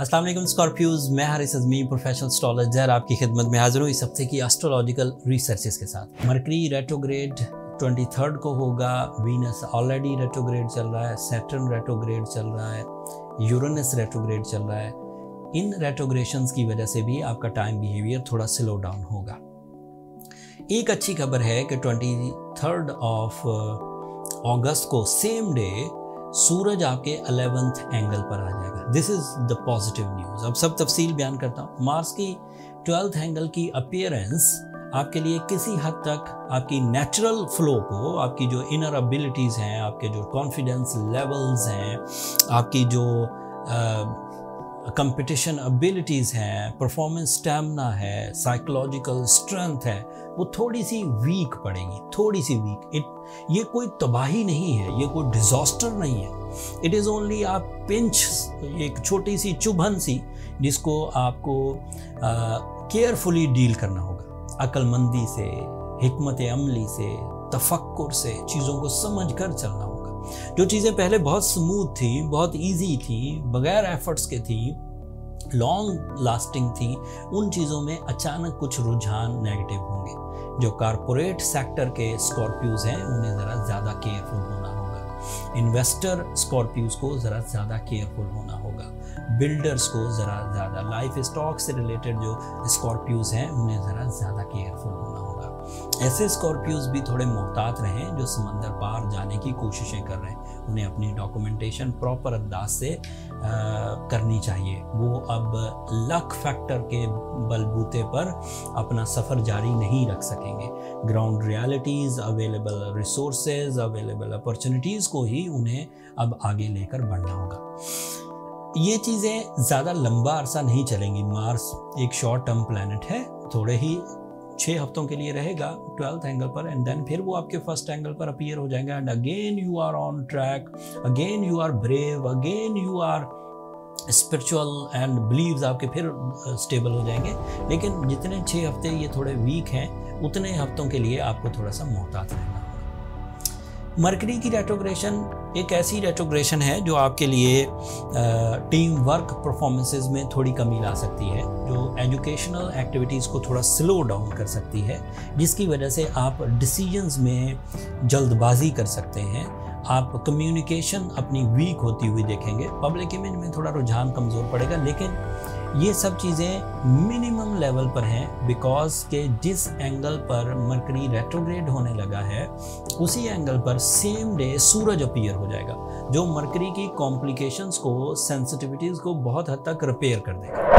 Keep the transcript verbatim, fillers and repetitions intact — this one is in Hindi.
अस्सलाम वालेकुम स्कॉर्पियोज, मैं हारिस अज़मी प्रोफेशनल एस्ट्रोलॉजर आपकी खिदमत में हाजिर हूँ इस हफ्ते की एस्ट्रोलॉजिकल रिसर्चेस के साथ। मरकरी रेट्रोग्रेड तेईस को होगा, वीनस ऑलरेडी रेट्रोग्रेड चल रहा है, सैटर्न रेट्रोग्रेड चल रहा है, यूरेनस रेट्रोग्रेड चल रहा है। इन रेट्रोग्रेशंस की वजह से भी आपका टाइम बिहेवियर थोड़ा स्लो डाउन होगा। एक अच्छी खबर है कि तेईस ऑफ अगस्त को सेम डे सूरज आपके ग्यारहवें एंगल पर आ जाएगा। This is the positive news. अब सब तफसील बयान करता हूँ। मार्स की ट्वेल्थ एंगल की अपीयरेंस आपके लिए किसी हद तक आपकी नेचुरल फ्लो को, आपकी जो इनर एबिलिटीज़ हैं, आपके जो कॉन्फिडेंस लेवल्स हैं, आपकी जो कंपटीशन एबिलिटीज़ हैं, परफॉर्मेंस स्टैमिना है, साइकोलॉजिकल स्ट्रेंथ है, वो थोड़ी सी वीक पड़ेगी, थोड़ी सी वीक। इट ये कोई तबाही नहीं है, ये कोई डिज़ास्टर नहीं है। इट इज़ ओनली आप पिंच, एक छोटी सी चुभन सी जिसको आपको केयरफुली डील करना होगा, अक्लमंदी से, हिकमत अमली से, तफक्कुर से चीज़ों को समझ कर चलना होगा। जो चीज़ें पहले बहुत स्मूथ थी, बहुत इजी थी, बगैर एफर्ट्स के थी, लॉन्ग लास्टिंग थी, उन चीज़ों में अचानक कुछ रुझान नेगेटिव होंगे। जो कारपोरेट सेक्टर के स्कॉर्पियोज हैं उन्हें ज़रा ज़्यादा केयरफुल होना होगा। इन्वेस्टर स्कॉर्पियोज को ज़रा ज़्यादा केयरफुल होना होगा। बिल्डर्स को ज़रा ज़्यादा, लाइफ स्टॉक से रिलेटेड जो स्कॉर्पियोज हैं उन्हें ज़रा ज़्यादा केयरफुल होना होगा। ऐसे स्कॉर्पियोज भी थोड़े मोहतात रहें जो समंदर पार जाने की कोशिशें कर रहे हैं। उन्हें अपनी डॉक्यूमेंटेशन प्रॉपर अंदाज से आ, करनी चाहिए। वो अब लक फैक्टर के बलबूते पर अपना सफ़र जारी नहीं रख सकेंगे। Ground realities, available resources, available opportunities को ही उन्हें अब आगे लेकर बढ़ना होगा। ये चीज़ें ज़्यादा लंबा अरसा नहीं चलेंगी। मार्स एक शॉर्ट टर्म प्लैनेट है, थोड़े ही छः हफ्तों के लिए रहेगा ट्वेल्थ एंगल पर, एंड देन फिर वो आपके फर्स्ट एंगल पर अपीयर हो जाएगा। And again you are on track, again you are brave, again you are spiritual and believes आपके फिर स्टेबल हो जाएंगे। लेकिन जितने छः हफ्ते ये थोड़े वीक हैं, उतने हफ्तों के लिए आपको थोड़ा सा मोहतात रहना होगा। मरकरी की रेट्रोग्रेशन एक ऐसी रेट्रोग्रेशन है जो आपके लिए टीम वर्क परफॉर्मेंसेस में थोड़ी कमी ला सकती है, जो एजुकेशनल एक्टिविटीज़ को थोड़ा स्लो डाउन कर सकती है, जिसकी वजह से आप डिसीजंस में जल्दबाजी कर सकते हैं। आप कम्युनिकेशन अपनी वीक होती हुई देखेंगे। पब्लिक इमेज में थोड़ा रुझान कमज़ोर पड़ेगा, लेकिन ये सब चीज़ें मिनिमम लेवल पर हैं, बिकॉज के जिस एंगल पर मरकरी रेट्रोग्रेड होने लगा है उसी एंगल पर सेम डे सूरज अपीयर हो जाएगा, जो मरकरी की कॉम्प्लिकेशंस को, सेंसिटिविटीज़ को बहुत हद तक रिपेयर कर देगा।